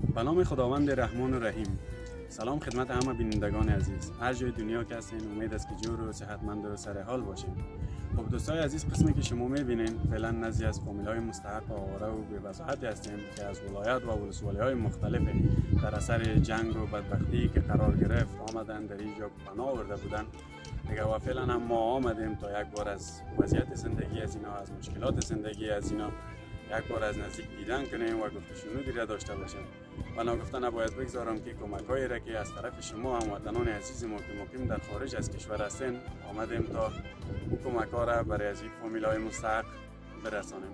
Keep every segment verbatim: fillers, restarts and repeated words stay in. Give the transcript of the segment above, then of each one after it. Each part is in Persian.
به نام خداوند رحمان و رحیم. سلام خدمت همه بینندگان عزیز، هر جای دنیا که هستین امید است که جور و صحتمند و سر حال باشین. خب دوستای عزیز، قسمی که شما میبینین فعلا نزدیک از فامیل‌های مستحق و آواره و بی‌وضاحتی هستیم که از ولایت و ولسوالی‌های مختلف در اثر جنگ و بدبختی که قرار گرفت آمدن در اینجا پناه آورده بودن دیگه، و فعلا هم ما آمدیم تا یک بار از وضعیت زندگی از اینا، از مشکلات زندگی از اینا یک بار از نزدیک دیدن کنیم و گفت شنودی را داشته باشیم. و ناگفته نباید بگذارم که کمک‌هایی را که از طرف شما هموطنان عزیز ما که مقیم در خارج از کشور هستین آمدیم تا اون کمک‌ها را برای از این فامیل‌های مستحق برسانیم.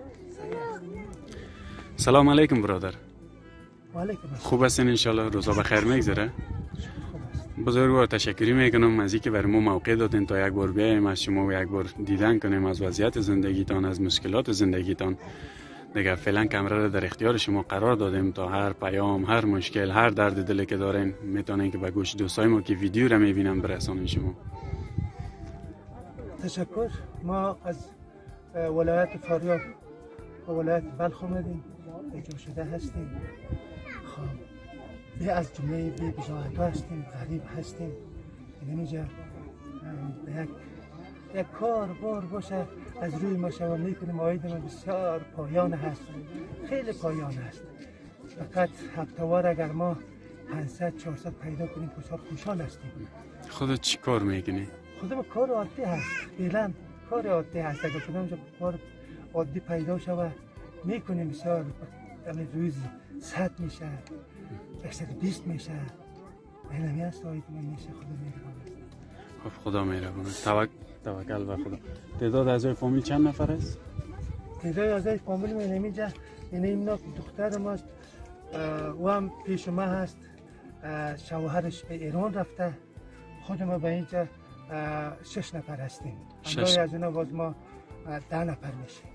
سلام علیکم برادر. و علیکم السلام. خوب هستین؟ انشالله روزا بخیر میگذره. بزرگوار تشکری میکنم از اینکه برای ما موقع دادین تا یک بار بیایم از شما و یک بار دیدن کنیم از وضعیت زندگیتان، از مشکلات زندگیتان. دیگه فعلا کامرا را در اختیار شما قرار دادیم تا هر پیام، هر مشکل، هر درد دلی که دارین میتونین که به گوش دوستای ما که ویدیو را میبینن برسونین شما. تشکر. ما از ولایت فاریاب و ولایت بلخ اومدیم، اینجا شده هستیم. خب به از جمله بی بزاعت هستیم، غریب هستیم. اینجا یک یک کار بار باشه از روی ما شما میکنیم. آید ما بسیار پایان هست، خیلی پایان هست. فقط هفته‌وار اگر ما پانصد چهارصد پیدا کنیم بسیار خوشحال هستیم. خودت چی کار میکنی؟ خودم کار عادی هست، فعلا کار عادی هست. اگر کدام کار عادی پیدا شود میکنیم بسیار. یعنی روزی صد میشه، صد و بیست میشه. اینمی هست آید من میشه. خدا میرونه. خب خدا میرونه. توک... توکل به خدا. تعداد اعضای فامیل چند نفر است؟ تعداد اعضای فامیل من نمیجه. یعنی اینا دختر ماست و هم پیش ما هست. شوهرش به ایران رفته. خود ما به اینجا شش نفر هستیم. همراه از اینا باز ما ده نفر میشیم.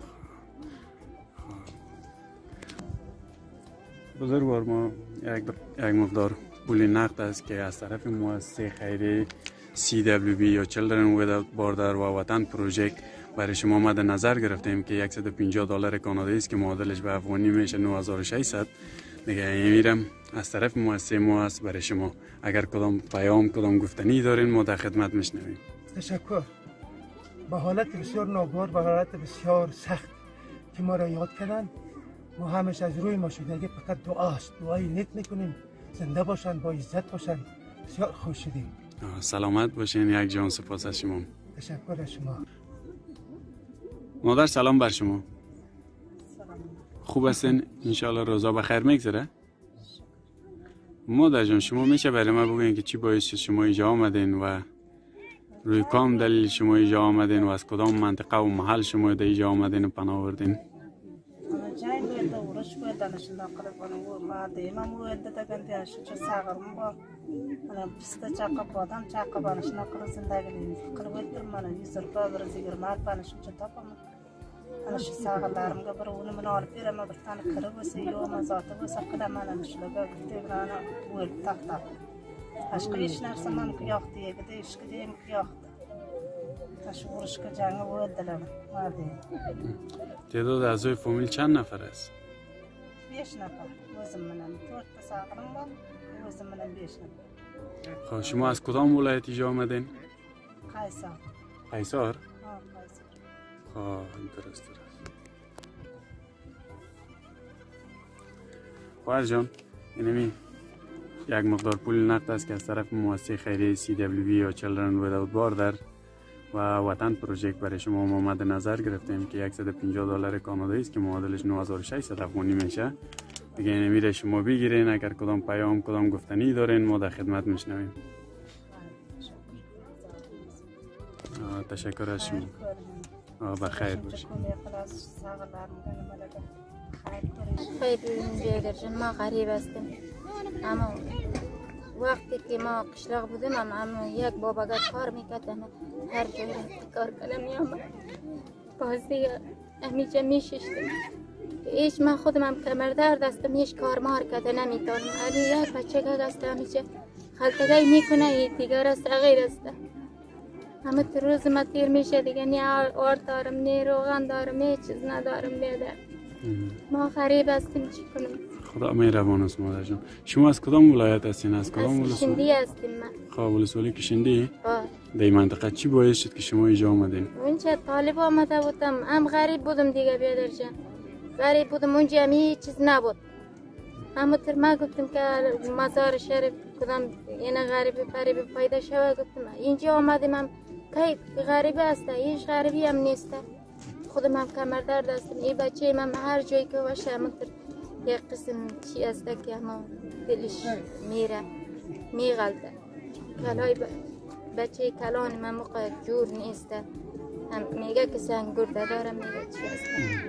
بزرگوار، ما یک, یک مقدار پول نقد است که از طرف مؤسسه خیریه سی دبلیو بی یا Children Without Border و وطن پروژکت برای شما مد نظر گرفتیم که صد و پنجاه دلار کانادایی است که معادلش به افغانی میشه نه هزار و ششصد. دیگه میرم از طرف مؤسسه ما است برای شما. اگر کدام پیام، کدام گفتنی دارین ما در خدمت میشنویم. تشکر. با حالت بسیار ناگوار، با حالت بسیار سخت که ما را یاد کردن، ما همش از روی ما شده فقط دعاست. دعای نیک میکنیم زنده باشن، با عزت باشن. بسیار خوش شدیم. سلامت باشین. یک جان سپاس از شما. تشکر از شما. مادر سلام بر شما. سلام. خوب هستین؟ انشالله روزا بخیر میگذره. مادر جان شما میشه برای ما بگوین که چی باعث شد شما اینجا آمدین و روی کام دلیل شما اینجا آمدین و از کدام منطقه و محل شما اینجا آمدین و پناه آوردین؟ جنگ بود و ورش بود دانشجو نقل و ما دیما بود دادن دیش چه ساغرم با انا بست چاقا بودم چاقا بانش نقل زندگی قربت من یسر پاور زیگر مار بانش چه تاپم انا ش ساغلارم قبر ون من اور پیر ما برتان خرب سيو ما ذات وسقلا ما انا مش لقى تبرانا ول تحت اشقيش نفس ما كياختي قديش قديم كياخت تشورش که جنگ بود دلم مادی. تعداد اعضای فامیل چند نفر است؟ بیش نفر. وزن منم تو تساقرم با وزن منم بیش نفر. خب شما از کدام ولایت اینجا آمدین؟ قیصر. قیصر؟ آه قیصر. خب این درست است. خواهر جان اینمی یک مقدار پول نقد است که از طرف مؤسسه خیریه سی دبلیو بی یا Children Without Border و وطن پروژکت برای شما ما مد نظر گرفتیم که صد و پنجاه دلار کانادایی است که معادلش نه هزار و ششصد افغانی میشه. دیگه نمیره شما بگیرین. اگر کدام پیام، کدام گفتنی دارین ما در خدمت میشنویم. تشکر از شما. بخیر باشید. خیلی ما غریب هستیم، اما وقتی که ما قشلاق بودیم هم, هم یک باباگاه کار میکردن، هر جایی رفتی کار کنم میامد بازی همیشه میششتیم. ایش من خودم هم کمر درد هستم، هیچ کار مار کرده نمیتونم. علی یک بچه که هست همیشه خلطگاهی میکنه، این دیگر است غیر است. همه روز ما تیر میشه دیگه، نه آرد دارم نه روغن دارم، هیچ چیز ندارم بیادر. ما غریب هستیم چی کنیم. خدا مهربان است مادر جان. شما از کدام ولایت هستین؟ از کدام ولایت؟ کشندی هستیم ما. خب ولسوالی کشندی؟ آه. در این منطقه چی باعث شد که شما اینجا آمدین؟ اونجا طالب آمده بودم، هم غریب بودم دیگه بیادر جان. غریب بودم اونجا هم هیچ چیز نبود. همونطور ما گفتم که مزار-E-Sharif کدام این غریب غریب پیدا شود، گفتم اینجا آمدیم هم که غریب است، هیچ غریبی هم نیست. خودم هم کمر درد هستم، این بچه من هر جایی که باشه همونطور یک قسم چی است که همون دلش میره میغلطه. کلای بچه کلان من موقع جور نیست، هم میگه که سنگ گرده دارم، میگه چی است.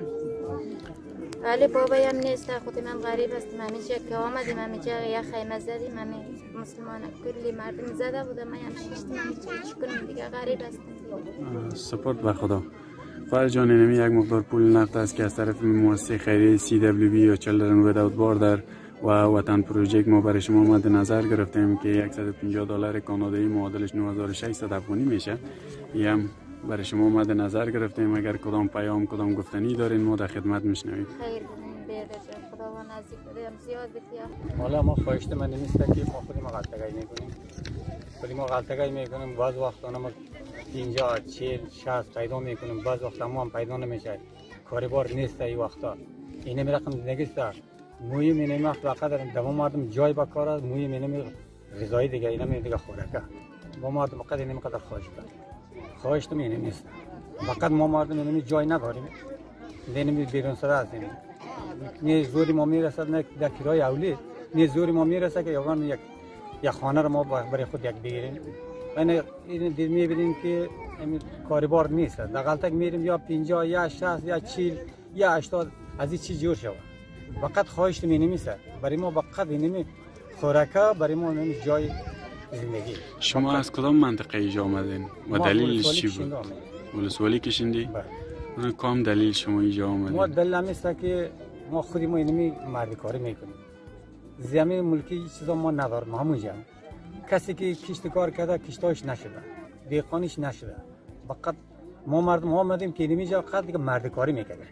ولی بابایی هم نیست، خودم هم غریب هستم. همیشه که آمدیم همیشه یه خیمه زدیم، همه مسلمان کلی مردم زده بودم، من هم ششتیم، همیشه چی کنیم دیگه غریب هستم. سپورت به خدا. خواهر جان اینمی یک مقدار پول نقد است که از طرف مؤسسه خیریه سی دبلیو بی یا چیلدرن وداوت باردر و وطن پروژکت ما برای شما مد نظر گرفتیم که صد و پنجاه دلار کانادایی معادلش نه هزار و ششصد افغانی میشه. این هم برای شما مد نظر گرفتیم. اگر کدام پیام کدام گفتنی دارین ما در خدمت میشنویم. خیر بیادر خدا و نزدیک بدیم زیاد بتیا. حالا ما خواهشت من نیست که ما خودمون غلطگی میکنیم. خودمون غلطگی میکنیم، بعض وقتا ما اینجا چهل شصت پیدا میکنیم، بعض وقتا ما هم پیدا نمیشه. کاروبار نیست این وقتا. این رقم زندگی است. موی مینیم وقت وقت دوام مردم جای با کار است، موی مینیم غذای دیگه اینا می دیگه خوراکه. با مردم فقط اینم قدر خواهش کرد. خواهش تو مینیم نیست. فقط ما مردم اینم جای نداریم. اینم بیرون سر هستیم. نه زوری ما میرسد نه در کرای اولی، نه زوری ما میرسد که یوان یک یک خانه رو ما برای خود یک بگیریم. یعنی این دید میبینیم که این کاروبار نیست. در غلطک میریم یا پنجاه یا شصت یا چهل یا هشتاد از این چیز جور شود. فقط خواهش نمی‌نویسه برای ما، فقط اینمی خوراکه برای ما نمی جای زندگی. شما از کدام منطقه اینجا آمدین و دلیلش چی بود؟ ولسوالی کشندی؟ بله. کام دلیل شما اینجا آمدین؟ ما دلیل است که ما خودی ما اینمی مردی کاری میکنیم. زمین ملکی چیزا ما نداریم همونجا. کسی که کشت کار کرده کشتاش نشده، دیقانش نشده. فقط ما مردم آمدیم که اینجا فقط دیگه مردی کاری میکنیم.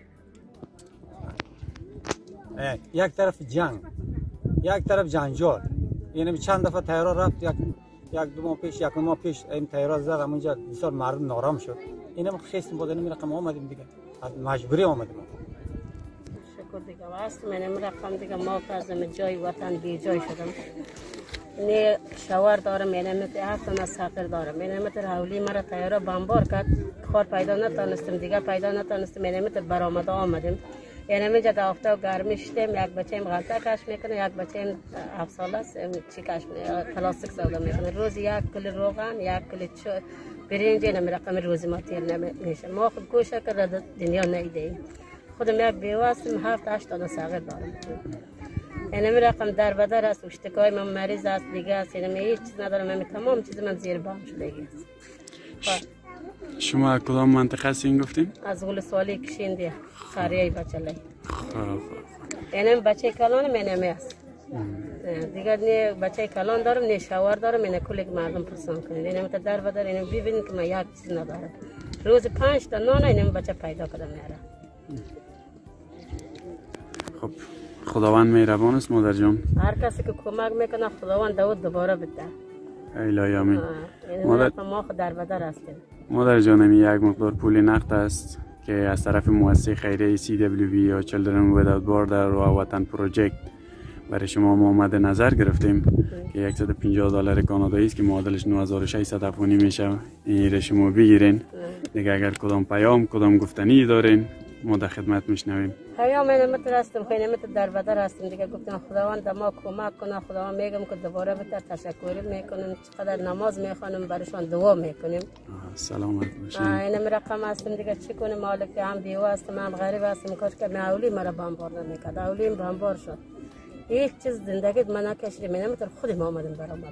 یک طرف جنگ، یک طرف جنجال. یعنی چند دفعه تیرا رفت، یک یک دو ماه پیش یک ماه پیش این تیرا زد، اونجا بسیار مردم نارام شد. اینم خیستیم بود، اینم رقم آمدیم دیگه، از مجبوری آمدیم. شکر دیگه واسه منم رقم دیگه ما کازم جای وطن بی جای شدم. نه شوار دارم، منم هفت تا ساقر دارم. منم تر حولی مرا تیرا بمبار کرد، کار پیدا نتونستم دیگه، پیدا نتونستم. منم تر برآمد آمدیم. یعنی من جدا آفتاب گرمی شدم، یک بچه‌م غلطه کش میکنه، یک بچه‌م هفت ساله است چی کش میکنه، پلاستیک سودا میکنه. روز یک کیلو روغن، یک کیلو برنج، اینم رقم روزی ما تیر نمیشه. ما خود کوشش کردیم دنیا نیدیم. خودم یک بیوه هستم، هفت هشت تا ساغر دارم. اینم رقم در بدر است، اشتکای من مریض است دیگه است. اینم هیچ چیز ندارم، من تمام چیز من زیر بام شده است. شما کدام منطقه هستین گفتین؟ از ولسوالی کشندی خاریه بچه‌لی. اینم بچه کلان منم است. دیگر نه بچه کلان دارم، نه شوار دارم، نه کلی مردم پرسان کنید. اینم تا در بدر اینم ببینید که من یک چیز ندارم. روز پنج تا نان اینم بچه پیدا کردم میاره. خب خداوند مهربان است مادر جان. هر کسی که کمک میکنه خداوند داود دوباره بده. الهی آمین. مادر ما خود در بدر هستیم. مادر جانم یک مقدار پول نقد است که از طرف مؤسسه خیریه سی دبلیو بی یا چیلدرن وداوت باردر و وطن پروژکت برای شما ما مد نظر گرفتیم که صد و پنجاه دلار کانادایی است که معادلش نه هزار و ششصد افغانی میشه. این را شما بگیرین دیگه. اگر کدام پیام کدام گفتنی دارین ما در خدمت میشنویم. پیام اینم هستم، خیلی در بدر هستم دیگه. گفتم خداوند ما کمک کنه. خداوند میگم که دوباره بهتر تشکر میکنم، چقدر نماز میخوانم برایشان دعا میکنیم. سلامت باشین. اینم رقم هستم دیگه. چی کنم مالک هم بیوه هستم، هم غریب هستم. کاش که اولی مرا بمبار نمیکرد، اولیم بمبار شد. هیچ چیز زندگی من نکشیدم، من نمیتونم خودم آمدم برآمدم.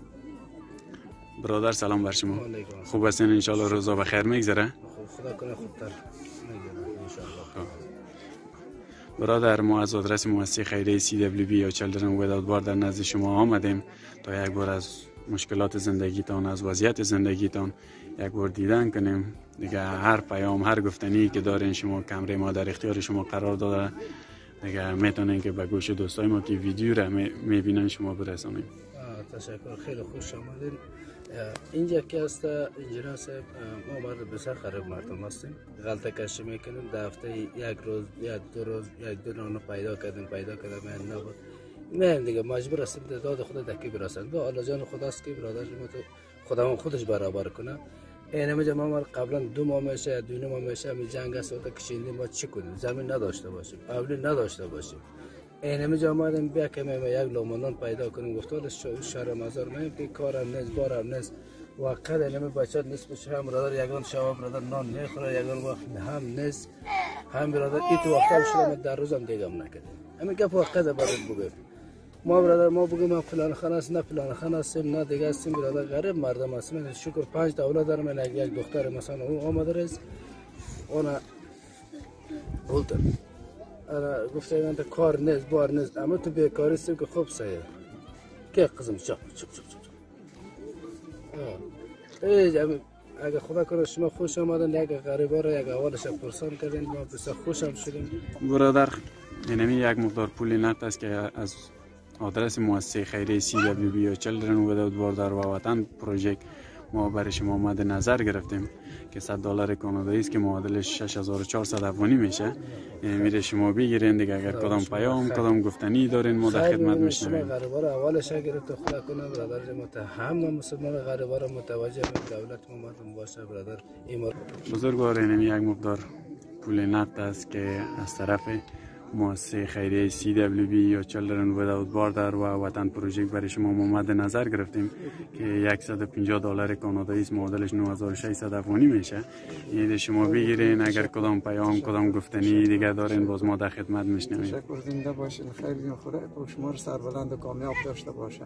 برادر سلام بر شما. خوب هستین؟ ان شاء الله روزا بخیر میگذره. خدا کنه خوبتر میگذره ان شاء الله. برادر ما از آدرس مؤسسه خیریه سی دبلیو بی یا چیلدرن وداوت باردر نزد شما آمدیم تا یک بار از مشکلات زندگیتان، از وضعیت زندگیتان یک بار دیدن کنیم دیگه. هر پیام هر گفتنی که دارین شما کمره ما در اختیار شما قرار داده دیگه میتونین که به گوش دوستای ما که ویدیو را میبینن شما برسونید. تشکر، خیلی خوش آمدین. اینجا که است انجینر صاحب، ما مرد بسیار غریب مردم هستیم. غلطه کشی میکنیم، در هفته یک روز یک دو روز یک دو نان پیدا کردیم پیدا کردیم من نبود من دیگه مجبور هستیم داد خود دکی برسند. با الله جان خداست که برادر ما تو خدا خودش برابر کنه. این همه ما قبلا دو ماه میشه دو ماه میشه می جنگ است و کشیدیم ما چی کنیم؟ زمین نداشته باشیم، پولی نداشته باشیم. این همه جا آمدیم بیا که ما یک لومنان پیدا کنیم. گفتال شهر مزار ما که کارم نیست بارم نیست وقت اینمه بچه نصفش هم برادر یگان شما برادر نان میخوره یگان وقت هم نیست هم برادر ای تو وقت شما در روزم دیگه هم نکردیم. همین گپ وقت برادر بگیم ما برادر ما بگیم ما فلان خانه است نه فلان خانه هستیم نه دیگه هستیم برادر غریب مردم هستیم. شکر پنج تا اولاد دارم من یک دختر مثلا او آمده است اونا بولتن انا گفتم انت کار نیست بار نیست اما تو بیکاری است که خوب سایه که قسم چپ چپ چپ ای اگه خدا کنه شما خوش آمدن یک غریبا رو یک اولش پرسان کردین ما بسیار خوشم شدیم. برادر اینمی یک مقدار پول نقد است که از آدرس مؤسسه خیریه سی دبلیو بی یا چیلدرن وداوت باردر و وطن پروژکت ما برای شما مد نظر گرفتیم که صد دلار کانادایی است که معادل شش هزار و چهارصد افغانی میشه. میره شما بگیرین دیگه اگر کدام پیام کدام گفتنی دارین ما در خدمت میشیم. غریبا رو اولش گرفت خدا کنه برادر ما ته هم مسلمان غریبا رو متوجه به دولت ما مردم باشه برادر ایمار بزرگوار اینمی یک مقدار پول نقد است که از طرف مؤسسه خیریه سی دبلیو بی یا چیلدرن وداوت باردر و وطن پروژکت برای شما مد نظر گرفتیم که صد و پنجاه دلار کانادایی است معادلش نه هزار و ششصد افغانی میشه. یعنی شما بگیرین اگر کدام پیام کدام گفتنی دیگه دارین باز ما در خدمت میشیم. تشکر، زنده باشین، خیر دین خدا تو شما رو سربلند و کامیاب داشته باشه.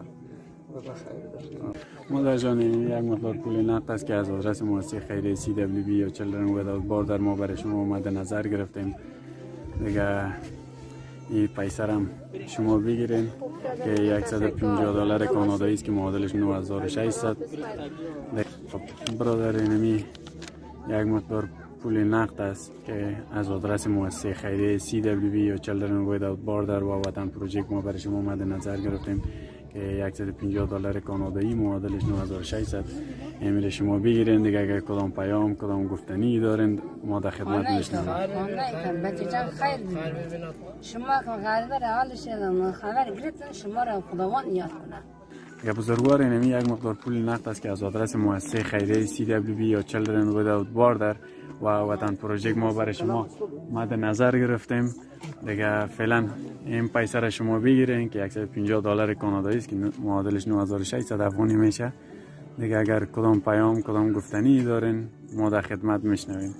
مادر جان یک مقدار پول نقد است که از آدرس مؤسسه خیریه سی دبلیو بی یا چیلدرن وداوت باردر ما برای شما مد نظر گرفتیم. دیگه این پیسه هم شما بگیرین که صد و پنجاه دلار کانادایی است که معادلش نه هزار و ششصد. برادر اینمی یک مقدار پول نقد است که از آدرس مؤسسه خیریه سی دبلیو بی یا چیلدرن وداوت باردر و وطن پروژکت ما برای شما مد نظر گرفتیم که صد و پنجاه دلار کانادایی معادلش نه هزار و ششصد. امیر شما بگیرین دیگه اگر کدام پیام کدام گفتنی دارین ما در خدمت میشیم. بچه جان خیر شما که غریبه حالش خبر گرفتن شما را خداوند یاد کنه. یا بزرگوار اینمی یک مقدار پول نقد است که از آدرس مؤسسه خیریه سی دبلیو بی یا چیلدرن وداوت باردر و وطن پروژکت ما برای شما مد نظر گرفتیم. دیگه فعلا این پیسه را شما بگیرین که صد و پنجاه دلار کانادایی است که معادلش نه هزار و ششصد افغانی میشه. دیگه اگر کدام پیام کدام گفتنی دارین ما در خدمت میشنویم.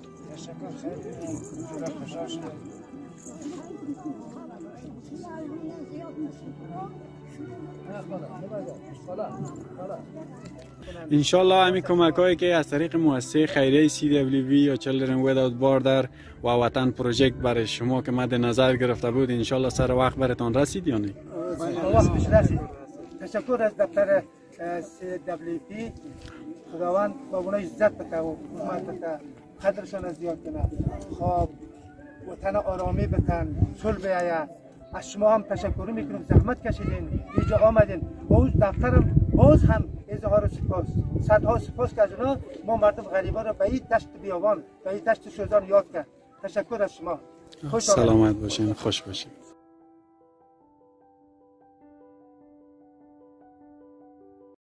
انشالله همین کمک هایی که از طریق مؤسسه خیریه سی دبلیو بی یا چیلدرن وداوت باردر و وطن پروژکت برای شما که مد نظر گرفته بود انشالله سر وقت براتون رسید یا نه؟ وقتش رسید. تشکر از دفتر سی دبلیو بی. خداوند با اونها عزت بده و حکومت بده قدرشان زیاد کنه. خواب وطن آرامی بتن صلح بیاید. از شما هم تشکر میکنم زحمت کشیدین اینجا آمدین باز دفترم باز هم اظهار سپاس صدها سپاس که از اونا ما مردم غریبا را به این دشت بیابان به این دشت سوزان یاد کرد. تشکر از شما. سلامت باشین، خوش باشین.